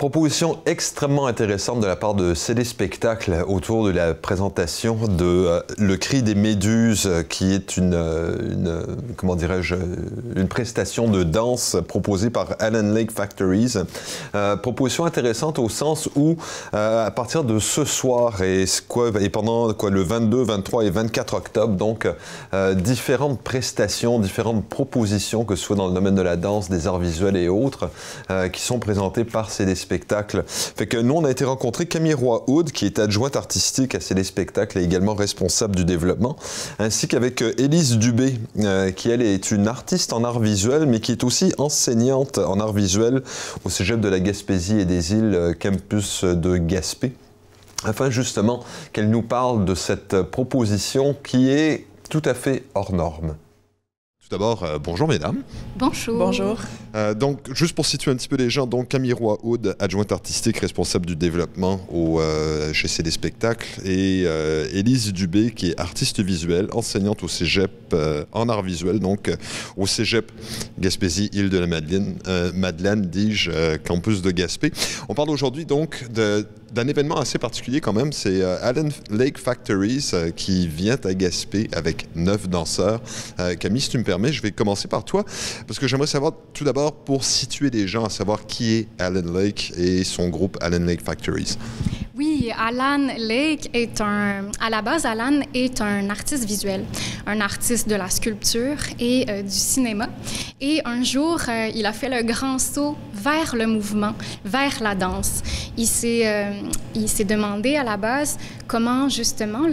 Proposition extrêmement intéressante de la part de CD Spectacle autour de la présentation de Le Cri des Méduses, qui est comment dirais-je, une prestation de danse proposée par Allen Lake Factories. Proposition intéressante au sens où, à partir de ce soir et pendant le 22, 23 et 24 octobre, donc différentes prestations, différentes propositions, que ce soit dans le domaine de la danse, des arts visuels et autres, qui sont présentées par CD Spectacle. Fait que nous, on a été rencontrer Camille Roy-Hood, qui est adjointe artistique à CD Spectacle et également responsable du développement, ainsi qu'avec Élise Dubé, qui, elle, est une artiste en art visuel, mais qui est aussi enseignante en art visuel au Cégep de la Gaspésie et des Îles, campus de Gaspé, afin justement qu'elle nous parle de cette proposition qui est tout à fait hors norme. Tout d'abord, bonjour mesdames. Bonjour. Bonjour. Donc, juste pour situer un petit peu les gens, donc Camille Roy-Hood, adjointe artistique, responsable du développement chez CD Spectacle, et Élise Dubé, qui est artiste visuelle, enseignante au Cégep en art visuel, donc au Cégep Gaspésie, île de la Madeleine, dis-je, campus de Gaspé. On parle aujourd'hui donc d'un événement assez particulier quand même, c'est Allen Lake Factories qui vient à Gaspé avec 9 danseurs. Camille, si tu me permets, je vais commencer par toi, parce que j'aimerais savoir tout d'abord, pour situer les gens, à savoir qui est Allen Lake et son groupe Allen Lake Factories. Oui, Allen Lake à la base, Allen est un artiste visuel, un artiste de la sculpture et du cinéma. Et un jour, il a fait le grand saut vers le mouvement, vers la danse. Il s'est demandé à la base comment justement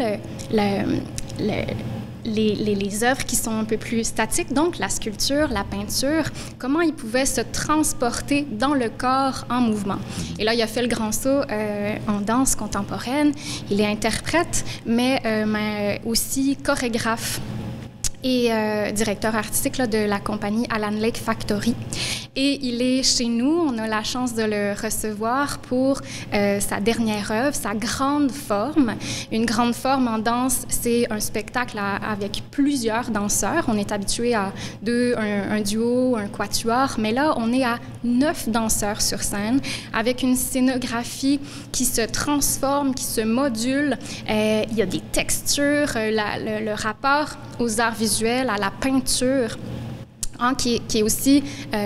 les œuvres qui sont un peu plus statiques, donc la sculpture, la peinture, comment ils pouvaient se transporter dans le corps en mouvement. Et là, il a fait le grand saut en danse contemporaine. Il est interprète, mais aussi chorégraphe et directeur artistique de la compagnie Allen Lake Factory. Et il est chez nous, on a la chance de le recevoir pour sa dernière œuvre, sa grande forme. Une grande forme en danse, c'est un spectacle avec plusieurs danseurs. On est habitué à un duo, un quatuor, mais là, on est à 9 danseurs sur scène, avec une scénographie qui se transforme, qui se module. Il y a des textures, le rapport aux arts visuels, à la peinture, qui est aussi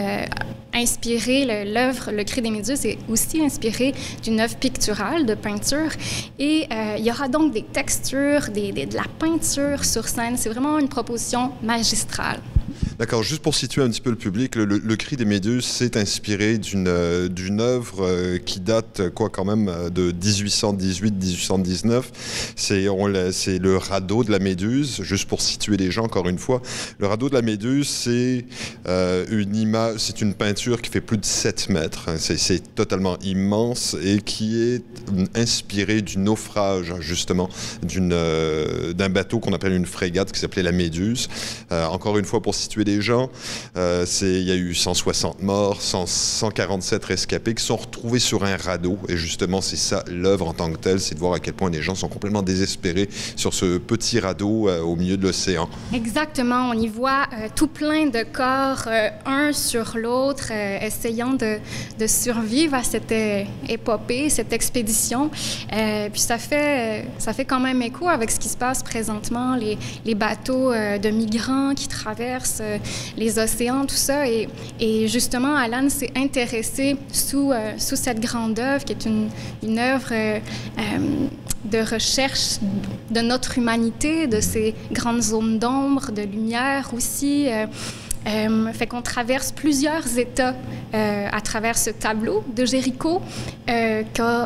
inspiré, l'œuvre Le Cri des Méduses est aussi inspiré d'une œuvre picturale de peinture. Et il y aura donc des textures, de la peinture sur scène. C'est vraiment une proposition magistrale. D'accord, juste pour situer un petit peu le public, le Cri des Méduses s'est inspiré d'une œuvre qui date quand même de 1818-1819. C'est le radeau de la Méduse, juste pour situer les gens encore une fois. Le radeau de la Méduse, c'est une peinture qui fait plus de 7 mètres. C'est totalement immense et qui est inspirée du naufrage, justement, d'un bateau qu'on appelle une frégate qui s'appelait la Méduse. Encore une fois, pour situer les gens, il y a eu 160 morts, 147 rescapés qui sont retrouvés sur un radeau. Et justement, c'est ça l'œuvre en tant que telle, c'est de voir à quel point les gens sont complètement désespérés sur ce petit radeau au milieu de l'océan. Exactement, on y voit tout plein de corps, un sur l'autre, essayant de survivre à cette épopée, cette expédition. Puis ça fait quand même écho avec ce qui se passe présentement, les bateaux de migrants qui traversent les océans, tout ça. Et justement, Allen s'est intéressé sous cette grande œuvre, qui est une œuvre de recherche de notre humanité, de ces grandes zones d'ombre, de lumière aussi. Fait qu'on traverse plusieurs états à travers ce tableau de Jéricho que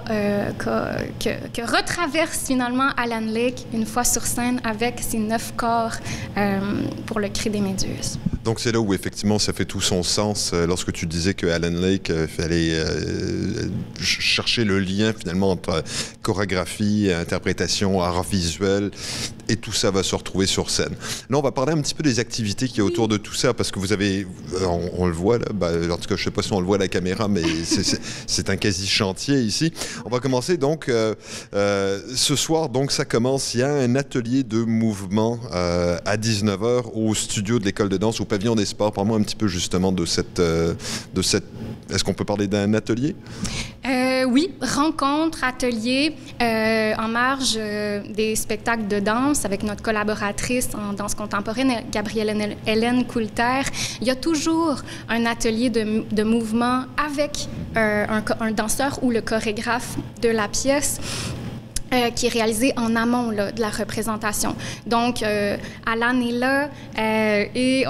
retraverse finalement Allen Lake une fois sur scène avec ses 9 corps pour le Cri des Méduses. Donc c'est là où effectivement ça fait tout son sens lorsque tu disais que Allen Lake fallait chercher le lien finalement entre chorégraphie, interprétation, art visuel, et tout ça va se retrouver sur scène. Là, on va parler un petit peu des activités qu'il y a autour de tout ça, parce que vous avez, on le voit là, en tout cas je ne sais pas si on le voit à la caméra, mais c'est un quasi-chantier ici. On va commencer donc ce soir, donc ça commence, il y a un atelier de mouvement à 19h au studio de l'école de danse, au pavillon des sports. Parle-moi un petit peu justement de cette est-ce qu'on peut parler d'un atelier? Oui, rencontres, ateliers en marge des spectacles de danse avec notre collaboratrice en danse contemporaine, Gabrielle Hélène Coulter. Il y a toujours un atelier de mouvement avec un danseur ou le chorégraphe de la pièce. Qui est réalisé en amont là, de la représentation. Donc, Alan est là et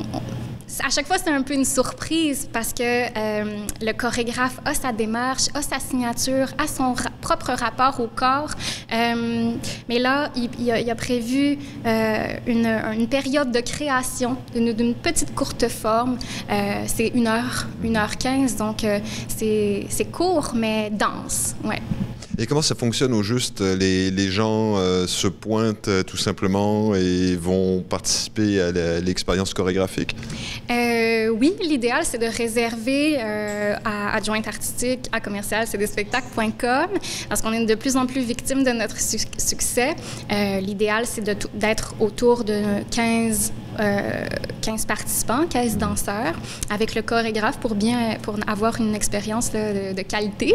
à chaque fois, c'est un peu une surprise parce que le chorégraphe a sa démarche, a sa signature, a son propre rapport au corps. Mais là, il a prévu une période de création d'une petite courte forme. C'est 1h15, donc c'est court, mais dense. Ouais. Et comment ça fonctionne au juste? Les gens se pointent tout simplement et vont participer à l'expérience chorégraphique? Oui, l'idéal, c'est de réserver à adjointe artistique, à commercial-cdspectacle.com, parce qu'on est de plus en plus victime de notre succès. L'idéal, c'est d'être autour de 15 participants, 15 danseurs, avec le chorégraphe pour avoir une expérience de qualité.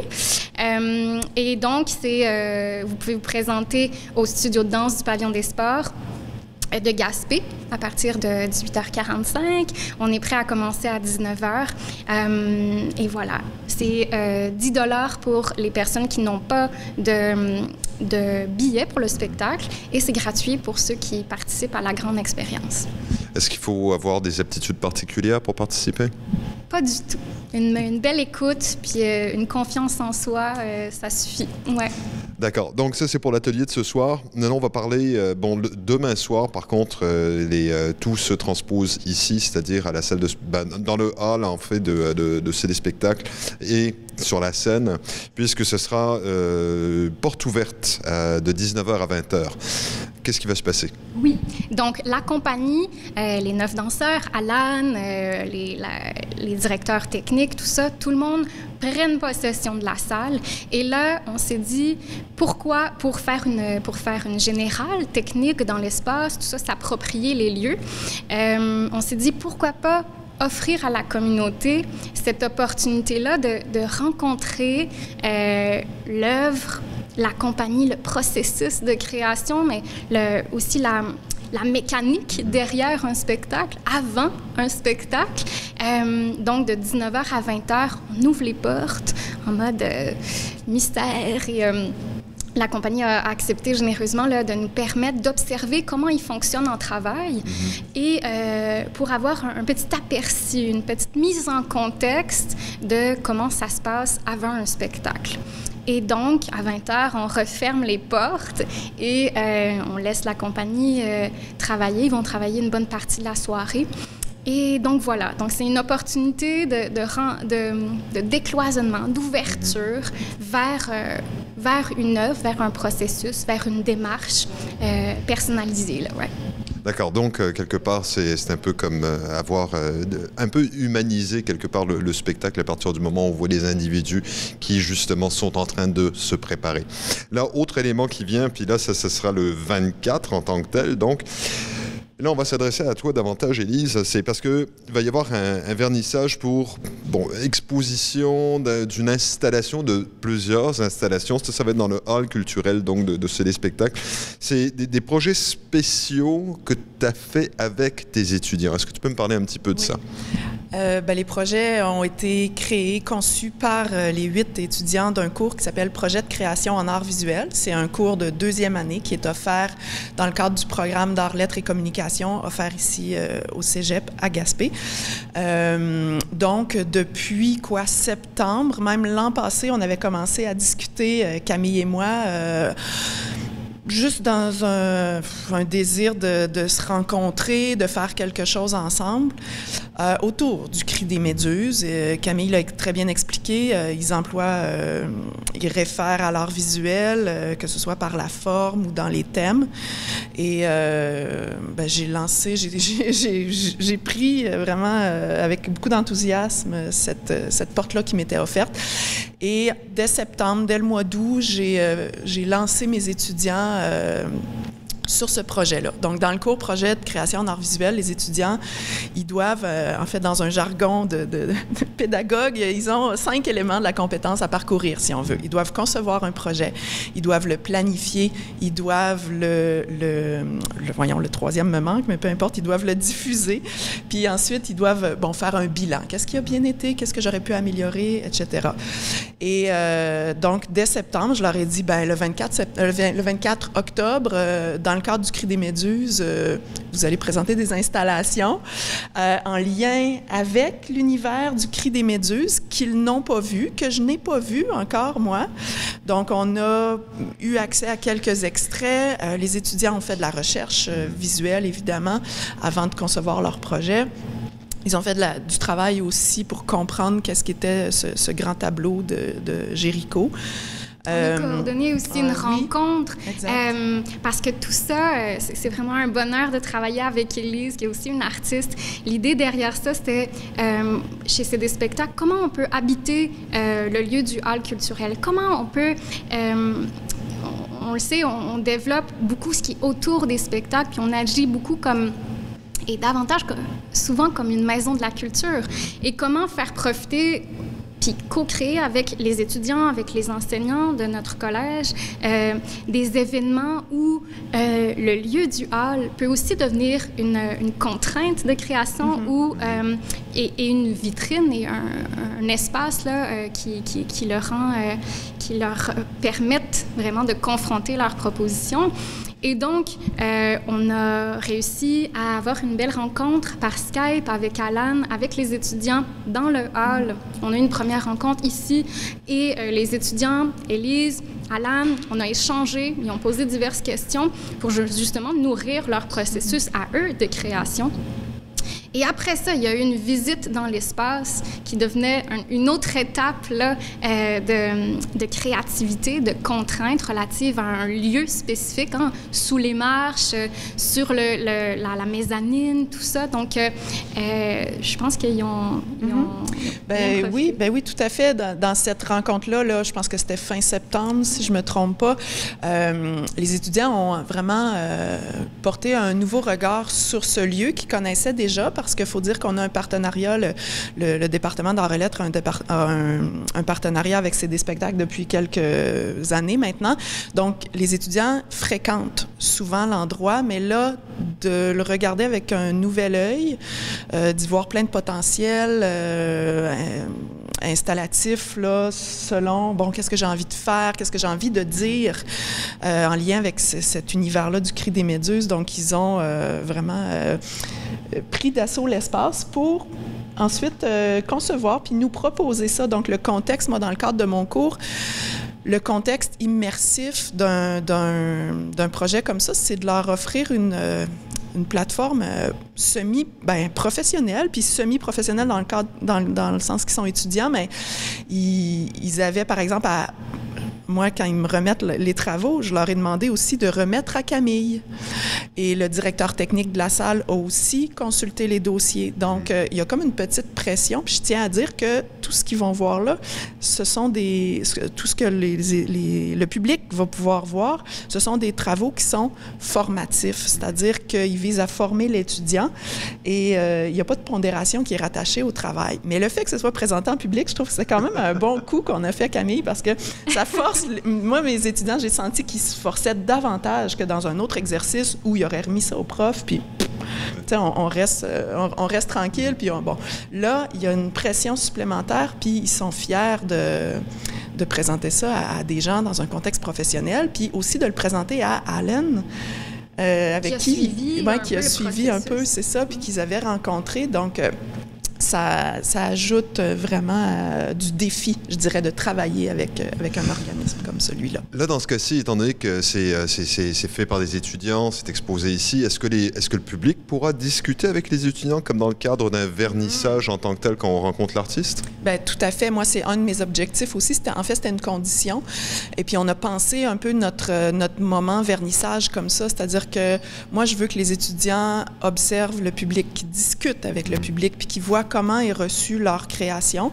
Et donc, vous pouvez vous présenter au studio de danse du Pavillon des Sports de Gaspé à partir de 18h45. On est prêt à commencer à 19h. Et voilà, c'est 10$ pour les personnes qui n'ont pas de billets pour le spectacle et c'est gratuit pour ceux qui participent à la grande expérience. Est-ce qu'il faut avoir des aptitudes particulières pour participer? Pas du tout. Une belle écoute puis une confiance en soi, ça suffit. Ouais. D'accord. Donc ça, c'est pour l'atelier de ce soir. Maintenant, on va parler, demain soir, par contre, tout se transpose ici, c'est-à-dire à la salle dans le hall, en fait, de CD Spectacle et sur la scène, puisque ce sera porte ouverte de 19h à 20h. Qu'est-ce qui va se passer? Oui. Donc, la compagnie, les 9 danseurs, Alan, les directeurs techniques, tout ça, tout le monde prenne possession de la salle. Et là, on s'est dit, pourquoi, pour faire une générale technique dans l'espace, tout ça, s'approprier les lieux, on s'est dit, pourquoi pas offrir à la communauté cette opportunité-là de rencontrer l'œuvre, la compagnie, le processus de création, mais aussi la mécanique derrière un spectacle, avant un spectacle. Donc, de 19h à 20h, on ouvre les portes en mode mystère et la compagnie a accepté généreusement là, de nous permettre d'observer comment ils fonctionnent en travail et pour avoir un petit aperçu, une petite mise en contexte de comment ça se passe avant un spectacle. Et donc, à 20h, on referme les portes et on laisse la compagnie travailler. Ils vont travailler une bonne partie de la soirée. Et donc, voilà. Donc, c'est une opportunité de décloisonnement, d'ouverture vers une œuvre, vers un processus, vers une démarche personnalisée, là, ouais. D'accord, donc quelque part, c'est un peu comme avoir un peu humanisé quelque part le spectacle à partir du moment où on voit les individus qui justement sont en train de se préparer. Là, autre élément qui vient, puis là, ça sera le 24 en tant que tel, donc... Là, on va s'adresser à toi davantage, Élise. C'est parce qu'il va y avoir un vernissage pour exposition d'une installation, de plusieurs installations. Ça va être dans le hall culturel donc, de CD Spectacle. C'est des projets spéciaux que tu as fait avec tes étudiants. Est-ce que tu peux me parler un petit peu de ça? Les projets ont été créés, conçus par les 8 étudiants d'un cours qui s'appelle Projet de création en art visuel. C'est un cours de 2e année qui est offert dans le cadre du programme d'art, lettres et communication offert ici au Cégep à Gaspé. Donc, depuis septembre, même l'an passé, on avait commencé à discuter, Camille et moi, juste dans un désir de se rencontrer, de faire quelque chose ensemble autour du cri des méduses. Camille l'a très bien expliqué. Ils réfèrent à l'art visuel, que ce soit par la forme ou dans les thèmes. Et j'ai pris vraiment avec beaucoup d'enthousiasme cette porte-là qui m'était offerte. Et dès septembre, dès le mois d'août, j'ai lancé mes étudiants sur ce projet-là. Donc, dans le cours projet de création en art visuel, les étudiants, ils doivent, en fait, dans un jargon de pédagogue, ils ont 5 éléments de la compétence à parcourir, si on veut. Ils doivent concevoir un projet, ils doivent le planifier, ils doivent voyons, le troisième me manque, mais peu importe, ils doivent le diffuser, puis ensuite, ils doivent, faire un bilan. Qu'est-ce qui a bien été? Qu'est-ce que j'aurais pu améliorer? Etc. Et donc, dès septembre, je leur ai dit, le 24 octobre, dans le cadre du Cri des Méduses, vous allez présenter des installations en lien avec l'univers du Cri des Méduses qu'ils n'ont pas vu, que je n'ai pas vu encore, moi. Donc, on a eu accès à quelques extraits. Les étudiants ont fait de la recherche visuelle, évidemment, avant de concevoir leur projet. Ils ont fait du travail aussi pour comprendre qu'est-ce qu'était ce grand tableau de Géricault. On a coordonné aussi une rencontre, parce que tout ça, c'est vraiment un bonheur de travailler avec Élise, qui est aussi une artiste. L'idée derrière ça, c'était, chez CD Spectacle, comment on peut habiter le lieu du hall culturel, comment on peut... on le sait, on développe beaucoup ce qui est autour des spectacles, puis on agit beaucoup comme... et davantage souvent comme une maison de la culture. Et comment faire profiter, puis co-créer avec les étudiants, avec les enseignants de notre collège, des événements où le lieu du hall peut aussi devenir une contrainte de création et une vitrine et un espace là, qui leur permettent vraiment de confronter leurs propositions. Et donc, on a réussi à avoir une belle rencontre par Skype avec Alan, avec les étudiants dans le hall. On a eu une première rencontre ici et les étudiants, Élise, Alan, on a échangé, ils ont posé diverses questions pour justement nourrir leur processus à eux de création. Et après ça, il y a eu une visite dans l'espace qui devenait une autre étape là, de créativité, de contraintes relatives à un lieu spécifique, sous les marches, sur la mezzanine, tout ça. Donc, je pense qu'ils ont oui, tout à fait. Dans cette rencontre-là, je pense que c'était fin septembre, si je ne me trompe pas, les étudiants ont vraiment porté un nouveau regard sur ce lieu qu'ils connaissaient déjà, parce qu'il faut dire qu'on a un partenariat, le département d'art et lettres a un partenariat avec CD Spectacle depuis quelques années maintenant. Donc, les étudiants fréquentent souvent l'endroit, mais là, de le regarder avec un nouvel œil, d'y voir plein de potentiel installatif, là, selon, qu'est-ce que j'ai envie de faire, qu'est-ce que j'ai envie de dire en lien avec cet univers-là du Cri des Méduses. Donc, ils ont vraiment pris d'assaut l'espace pour ensuite concevoir puis nous proposer ça. Donc, le contexte, moi, dans le cadre de mon cours, le contexte immersif d'un projet comme ça, c'est de leur offrir une plateforme professionnelle, puis semi-professionnelle dans le sens qu'ils sont étudiants, mais ils avaient, par exemple, moi, quand ils me remettent les travaux, je leur ai demandé aussi de remettre à Camille. Et le directeur technique de la salle a aussi consulté les dossiers. Donc, il y a comme une petite pression. Puis je tiens à dire que tout ce qu'ils vont voir là, ce sont tout ce que le public va pouvoir voir, ce sont des travaux qui sont formatifs, c'est-à-dire qu'ils visent à former l'étudiant et il n'y a pas de pondération qui est rattachée au travail. Mais le fait que ce soit présenté en public, je trouve que c'est quand même un bon coup qu'on a fait, Camille, parce que ça force. Moi, mes étudiants, j'ai senti qu'ils se forçaient davantage que dans un autre exercice où ils auraient remis ça au prof, puis on reste tranquille, puis là, il y a une pression supplémentaire, puis ils sont fiers de présenter ça à des gens dans un contexte professionnel, puis aussi de le présenter à Alan, avec qui a suivi un peu, c'est ça, puis qu'ils avaient rencontré, donc... Ça ajoute vraiment du défi, je dirais, de travailler avec un organisme comme celui-là. Là, dans ce cas-ci, étant donné que c'est fait par des étudiants, c'est exposé ici, est-ce que le public pourra discuter avec les étudiants comme dans le cadre d'un vernissage en tant que tel quand on rencontre l'artiste? Bien, tout à fait. Moi, c'est un de mes objectifs aussi. C'était une condition. Et puis, on a pensé un peu notre moment vernissage comme ça, c'est-à-dire que moi, je veux que les étudiants observent le public, qu'ils discutent avec le public, puis qu'ils voient comment comment est reçue leur création.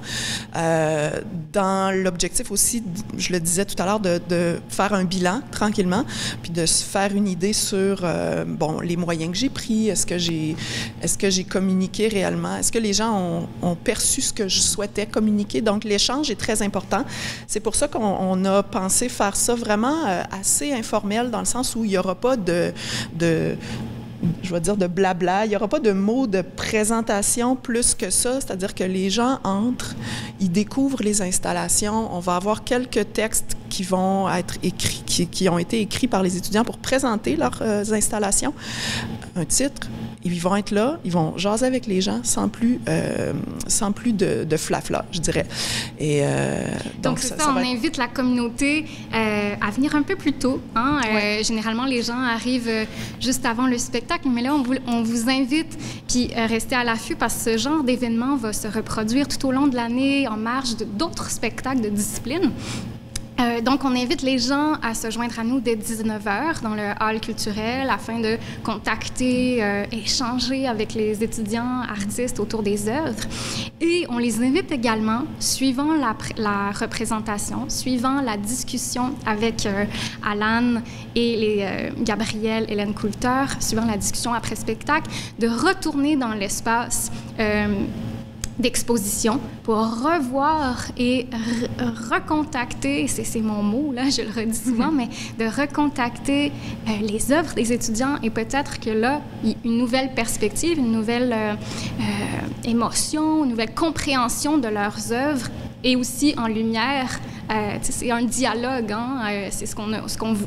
Dans l'objectif aussi, je le disais tout à l'heure, de faire un bilan tranquillement, puis de se faire une idée sur les moyens que j'ai pris, est-ce que j'ai communiqué réellement, est-ce que les gens ont perçu ce que je souhaitais communiquer. Donc, l'échange est très important. C'est pour ça qu'on a pensé faire ça vraiment assez informel, dans le sens où il n'y aura pas de blabla. Il n'y aura pas de mots de présentation plus que ça, c'est-à-dire que les gens entrent, ils découvrent les installations. On va avoir quelques textes qui vont être écrits, qui ont été écrits par les étudiants pour présenter leurs installations. Un titre, ils vont être là, ils vont jaser avec les gens sans plus de flafla, je dirais. Et donc c'est ça, on invite la communauté à venir un peu plus tôt. Hein? Ouais. Généralement, les gens arrivent juste avant le spectacle, mais là, on vous invite, puis restez à l'affût parce que ce genre d'événement va se reproduire tout au long de l'année en marge d'autres spectacles de discipline. Donc, on invite les gens à se joindre à nous dès 19h dans le hall culturel afin de contacter, échanger avec les étudiants artistes autour des œuvres. Et on les invite également, suivant la représentation, suivant la discussion avec Alan et Gabrielle, Hélène Coulter, suivant la discussion après spectacle, de retourner dans l'espace d'exposition pour revoir et recontacter, c'est mon mot, là, je le redis souvent, mais de recontacter les œuvres des étudiants et peut-être que là, une nouvelle perspective, une nouvelle émotion, une nouvelle compréhension de leurs œuvres et aussi en lumière. C'est un dialogue, hein? C'est ce qu'on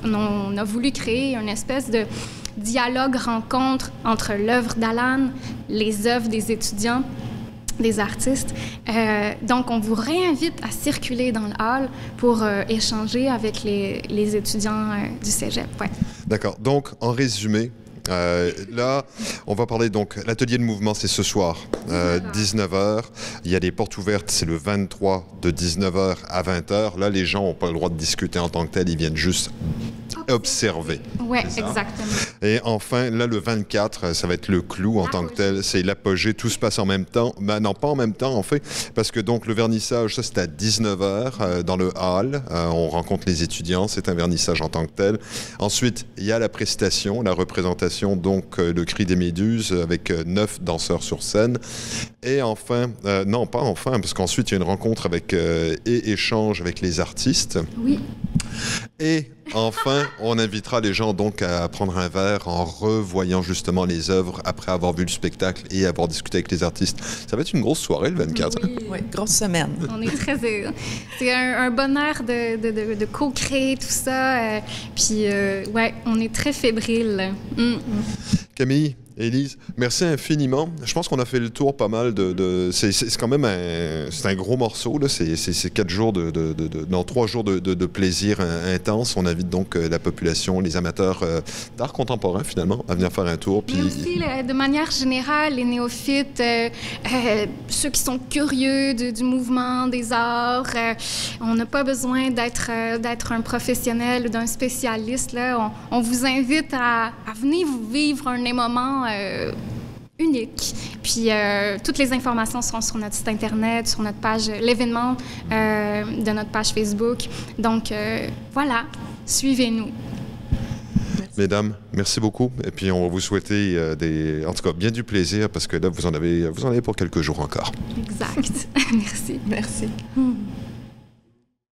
a voulu créer, une espèce de dialogue-rencontre entre l'œuvre d'Alan, les œuvres des étudiants, des artistes. Donc, on vous réinvite à circuler dans le hall pour échanger avec les étudiants du cégep. Ouais. D'accord. Donc, en résumé, là, on va parler donc, l'atelier de mouvement, c'est ce soir, 19h. Il y a des portes ouvertes, c'est le 23 de 19h à 20h. Là, les gens n'ont pas le droit de discuter en tant que tel, ils viennent juste observer. Oui, exactement. Et enfin, là, le 24, ça va être le clou en tant que tel. C'est l'apogée. Tout se passe en même temps. Ben, non, pas en même temps, en fait, parce que donc le vernissage, ça, c'est à 19h dans le hall. On rencontre les étudiants. C'est un vernissage en tant que tel. Ensuite, il y a la prestation, la représentation, donc le cri des méduses avec 9 danseurs sur scène. Et enfin, non, pas enfin, parce qu'ensuite, il y a une rencontre avec et échange avec les artistes. Oui. Et enfin, on invitera les gens donc à prendre un verre en revoyant justement les œuvres après avoir vu le spectacle et avoir discuté avec les artistes. Ça va être une grosse soirée le 24. Oui, oui, grosse semaine. On est très... C'est un bonheur de co-créer tout ça. Puis, ouais, on est très fébriles. Camille, Élise, merci infiniment. Je pense qu'on a fait le tour pas mal c'est quand même un gros morceau, là. C'est 4 jours non, 3 jours de plaisir intense. On invite donc la population, les amateurs d'art contemporain, finalement, à venir faire un tour. Puis... Mais aussi, de manière générale, les néophytes, ceux qui sont curieux du mouvement, des arts, on n'a pas besoin d'être un professionnel ou d'un spécialiste, là. On vous invite à venir vivre un moment unique. Puis toutes les informations seront sur notre site Internet, sur notre page, l'événement de notre page Facebook. Donc, voilà, suivez-nous. Mesdames, merci beaucoup. Et puis, on va vous souhaiter en tout cas, bien du plaisir parce que là, vous en avez pour quelques jours encore. Exact. Merci. Merci.